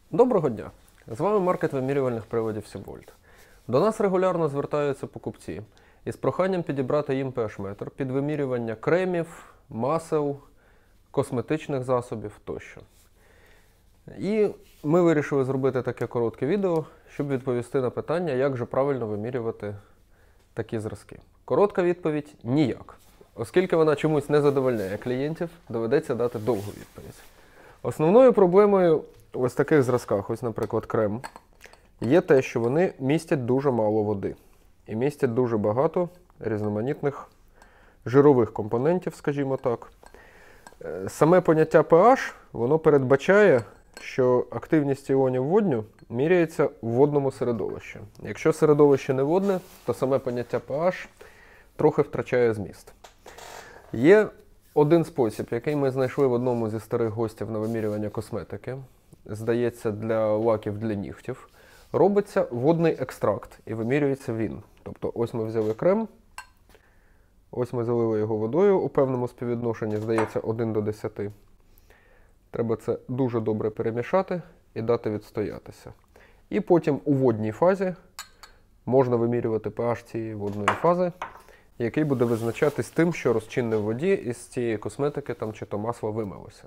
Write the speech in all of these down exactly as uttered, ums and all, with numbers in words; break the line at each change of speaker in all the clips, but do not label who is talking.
Доброго дня! З вами маркет вимірювальних приладів Сібвольт. До нас регулярно звертаються покупці із проханням підібрати їм pH-метр під вимірювання кремів, масел, косметичних засобів тощо. І ми вирішили зробити таке коротке відео, щоб відповісти на питання, як же правильно вимірювати такі зразки. Коротка відповідь – ніяк. Оскільки вона чомусь не задовольняє клієнтів, доведеться дати довгу відповідь. Основною проблемою в ось таких зразках, ось, наприклад, крем, є те, що вони містять дуже мало води. І містять дуже багато різноманітних жирових компонентів, скажімо так. Саме поняття pH, воно передбачає, що активність іонів водню міряється в водному середовищі. Якщо середовище не водне, то саме поняття pH трохи втрачає зміст. Є один спосіб, який ми знайшли в одному зі старих гостів на вимірювання косметики. Здається, для лаків для нігтів. Робиться водний екстракт і вимірюється він. Тобто ось ми взяли крем, ось ми залили його водою у певному співвідношенні, здається, один до десяти. Треба це дуже добре перемішати і дати відстоятися. І потім у водній фазі можна вимірювати pH цієї водної фази, який буде визначатись тим, що розчинне в воді із цієї косметики там, чи то масло вимилося.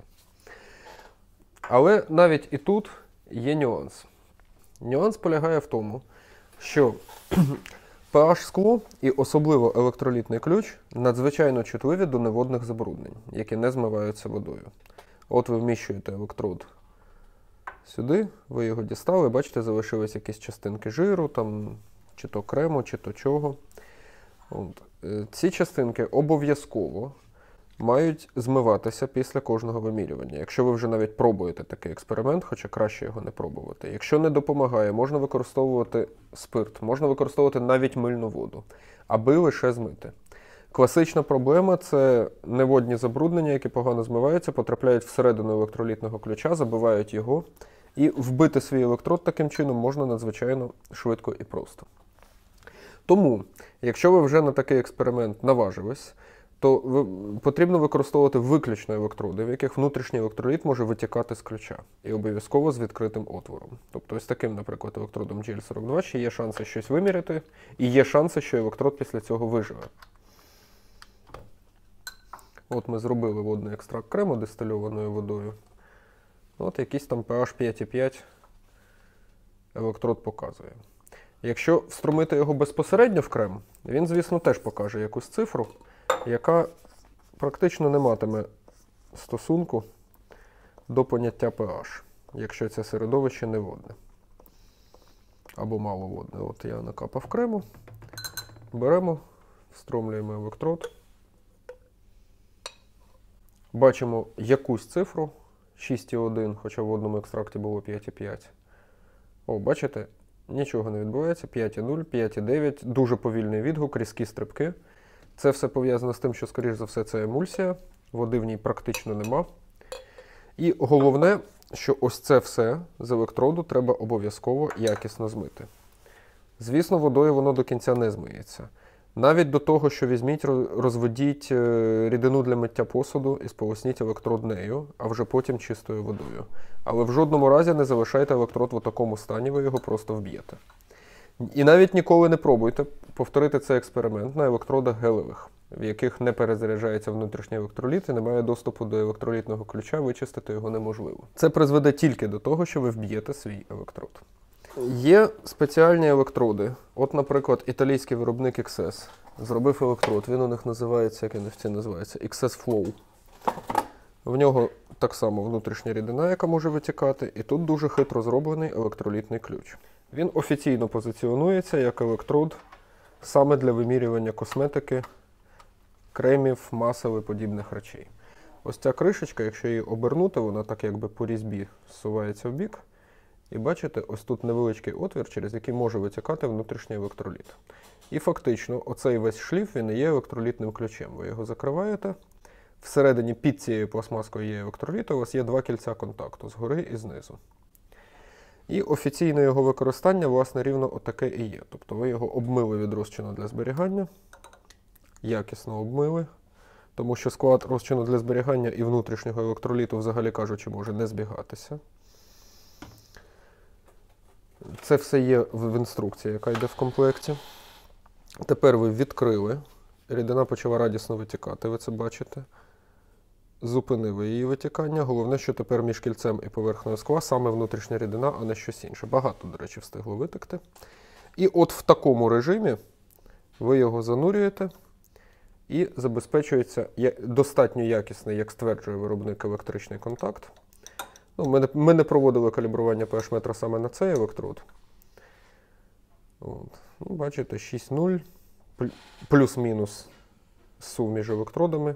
Але навіть і тут є нюанс. Нюанс полягає в тому, що pH-скло і особливо електролітний ключ надзвичайно чутливі до неводних забруднень, які не змиваються водою. От ви вміщуєте електрод сюди, ви його дістали, бачите, залишились якісь частинки жиру, там, чи то крему, чи то чого. От. Ці частинки обов'язково мають змиватися після кожного вимірювання. Якщо ви вже навіть пробуєте такий експеримент, хоча краще його не пробувати. Якщо не допомагає, можна використовувати спирт, можна використовувати навіть мильну воду, аби лише змити. Класична проблема – це неводні забруднення, які погано змиваються, потрапляють всередину електролітного ключа, забивають його, і вбити свій електрод таким чином можна надзвичайно швидко і просто. Тому, якщо ви вже на такий експеримент наважились, то ви, потрібно використовувати виключно електроди, в яких внутрішній електроліт може витікати з ключа. І обов'язково з відкритим отвором. Тобто ось таким, наприклад, електродом джі ел сорок два ще є шанси щось виміряти, і є шанси, що електрод після цього виживе. От ми зробили водний екстракт крему дистильованою водою. От якийсь там pH п'ять і п'ять електрод показує. Якщо вструмити його безпосередньо в крем, він, звісно, теж покаже якусь цифру, яка практично не матиме стосунку до поняття pH, якщо це середовище не водне. Або маловодне. От я накапав крему, беремо, встромлюємо електрод, бачимо якусь цифру, шість і один, хоча в водному екстракті було п'ять і п'ять. О, бачите? Нічого не відбувається, п'ять і нуль, п'ять і дев'ять, дуже повільний відгук, різкі стрибки. Це все пов'язано з тим, що, скоріш за все, це емульсія, води в ній практично нема. І головне, що ось це все з електроду треба обов'язково якісно змити. Звісно, водою воно до кінця не змиється. Навіть до того, що візьміть, розведіть рідину для миття посуду і сполосніть електрод нею, а вже потім чистою водою. Але в жодному разі не залишайте електрод в такому стані, ви його просто вб'єте. І навіть ніколи не пробуйте повторити цей експеримент на електродах гелевих, в яких не перезаряджається внутрішній електроліт і немає доступу до електролітного ключа, вичистити його неможливо. Це призведе тільки до того, що ви вб'єте свій електрод. Є спеціальні електроди. От, наприклад, італійський виробник ікс ес зробив електрод. Він у них називається, як він офіційно називається, ікс ес Flow. В нього так само внутрішня рідина, яка може витікати, і тут дуже хитро зроблений електролітний ключ. Він офіційно позиціонується як електрод саме для вимірювання косметики, кремів, масел і подібних речей. Ось ця кришечка, якщо її обернути, вона так якби по різьбі зсувається в бік. І бачите, ось тут невеличкий отвір, через який може витікати внутрішній електроліт. І фактично, оцей весь шліф, він і є електролітним ключем. Ви його закриваєте. Всередині під цією пластмаскою є електроліт, у вас є два кільця контакту, згори і знизу. І офіційне його використання, власне, рівно отаке і є. Тобто ви його обмили від розчину для зберігання, якісно обмили, тому що склад розчину для зберігання і внутрішнього електроліту, взагалі кажучи, може не збігатися. Це все є в інструкції, яка йде в комплекті. Тепер ви відкрили, рідина почала радісно витікати, ви це бачите. Зупинили її витікання. Головне, що тепер між кільцем і поверхнею скла саме внутрішня рідина, а не щось інше. Багато, до речі, встигло витекти. І от в такому режимі ви його занурюєте і забезпечується достатньо якісний, як стверджує виробник, електричний контакт. Ну, ми, не, ми не проводили калібрування pH-метра саме на цей електрод. От. Ну, бачите, шість нуль, плюс-мінус сув між електродами.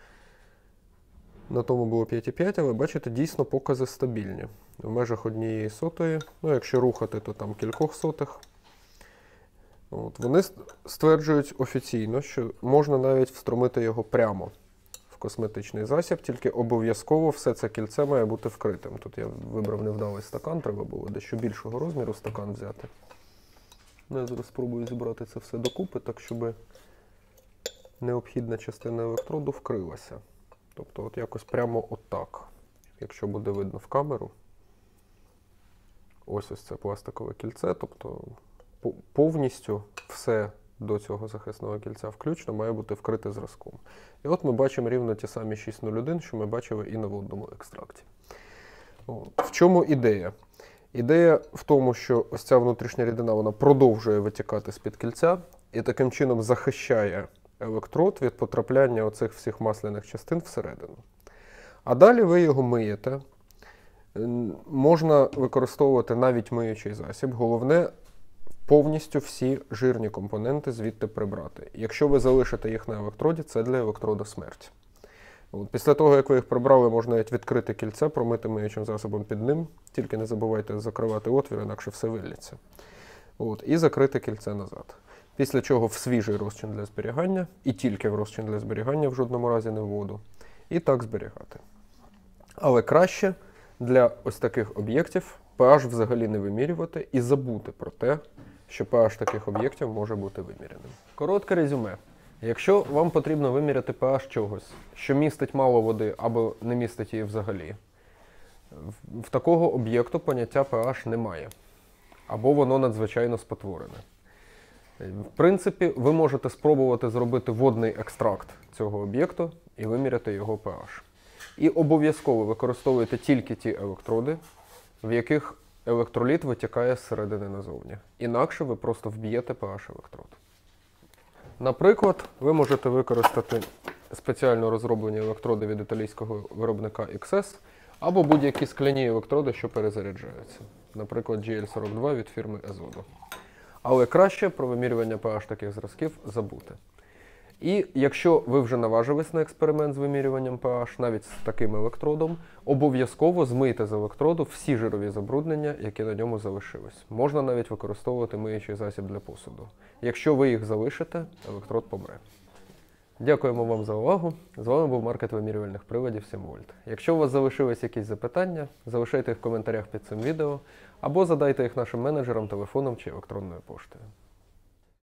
На тому було п'ять і п'ять, але бачите, дійсно покази стабільні. В межах однієї сотої, ну якщо рухати, то там кількох сотих. От. Вони стверджують офіційно, що можна навіть встромити його прямо в косметичний засіб, тільки обов'язково все це кільце має бути вкритим. Тут я вибрав невдалий стакан, треба було дещо більшого розміру стакан взяти. Я зараз спробую зібрати це все докупи, так щоб необхідна частина електроду вкрилася. Тобто от якось прямо отак, якщо буде видно в камеру. Ось ось це пластикове кільце, тобто повністю все до цього захисного кільця включно має бути вкрите зразком. І от ми бачимо рівно ті самі шість нуль один, що ми бачили і на водному екстракті. От. В чому ідея? Ідея в тому, що ось ця внутрішня рідина вона продовжує витікати з-під кільця і таким чином захищає електрод від потрапляння оцих всіх масляних частин всередину. А далі ви його миєте. Можна використовувати навіть миючий засіб. Головне повністю всі жирні компоненти звідти прибрати. Якщо ви залишите їх на електроді, це для електрода смерть. От, після того, як ви їх прибрали, можна навіть відкрити кільце, промити миючим засобом під ним. Тільки не забувайте закривати отвір, інакше все виллється. От, і закрити кільце назад. Після чого в свіжий розчин для зберігання, і тільки в розчин для зберігання, в жодному разі не в воду. І так зберігати. Але краще для ось таких об'єктів pH взагалі не вимірювати і забути про те, що pH таких об'єктів може бути виміряним. Коротке резюме. Якщо вам потрібно виміряти pH чогось, що містить мало води або не містить її взагалі, в такого об'єкту поняття pH немає. Або воно надзвичайно спотворене. В принципі, ви можете спробувати зробити водний екстракт цього об'єкту і виміряти його pH. І обов'язково використовуйте тільки ті електроди, в яких електроліт витікає зсередини назовні. Інакше ви просто вб'єте pH електрод. Наприклад, ви можете використати спеціально розроблені електроди від італійського виробника ікс ес або будь-які скляні електроди, що перезаряджаються. Наприклад, джі ель сорок два від фірми Езодо. Але краще про вимірювання pH таких зразків забути. І якщо ви вже наважились на експеримент з вимірюванням pH, навіть з таким електродом, обов'язково змийте з електроду всі жирові забруднення, які на ньому залишились. Можна навіть використовувати миючий засіб для посуду. Якщо ви їх залишите, електрод помре. Дякуємо вам за увагу. З вами був маркет вимірювальних приладів сім вольт. Якщо у вас залишились якісь запитання, залишайте їх в коментарях під цим відео, або задайте їх нашим менеджерам телефоном чи електронною поштою.